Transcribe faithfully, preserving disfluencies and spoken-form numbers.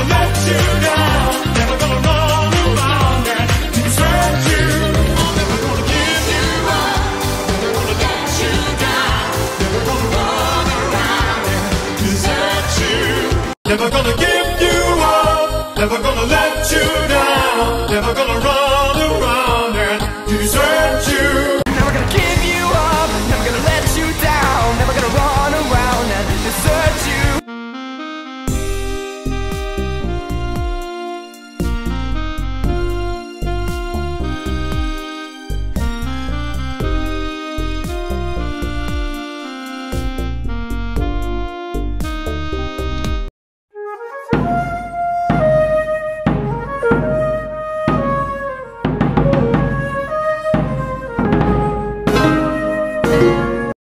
let you down, never gonna run around and desert you. I'm never gonna give you up, never gonna let you down, never gonna run around and desert you. Never gonna give you up, never gonna